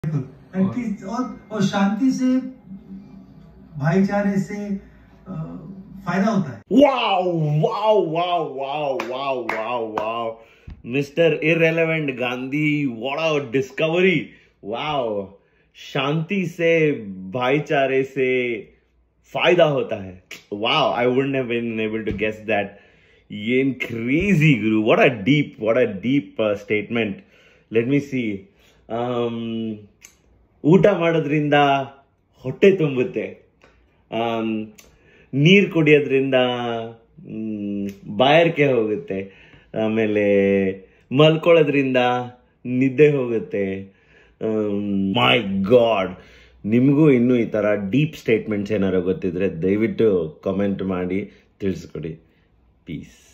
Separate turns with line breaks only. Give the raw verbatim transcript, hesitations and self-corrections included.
And piece और और शांति से भाईचारे से फायदा होता है।
Wow wow wow wow wow wow wow mister irrelevant Gandhi, what a discovery. Wow, शांति से भाईचारे से फायदा होता है। Wow, I wouldn't have been able to guess that. ये क्रेजी गुरु, what a deep what a deep statement. Let me see. ಊಟ ಮಾಡೋದ್ರಿಂದ ಹೊಟ್ಟೆ ತುಂಬುತ್ತೆ, ನೀರು ಕುಡಿಯೋದ್ರಿಂದ ಬಾಯಾರಿಕೆ ಹೋಗುತ್ತೆ, ಆಮೇಲೆ ಮಲ್ಕೊಳ್ಳೋದ್ರಿಂದ ನಿದ್ದೆ ಹೋಗುತ್ತೆ. ಮೈ ಗಾಡ್, ನಿಮಗೂ ಇನ್ನೂ ಈ ಥರ ಡೀಪ್ ಸ್ಟೇಟ್ಮೆಂಟ್ಸ್ ಏನಾರು ಗೊತ್ತಿದ್ರೆ ದಯವಿಟ್ಟು ಕಮೆಂಟ್ ಮಾಡಿ ತಿಳಿಸ್ಕೊಡಿ. ಪೀಸ್.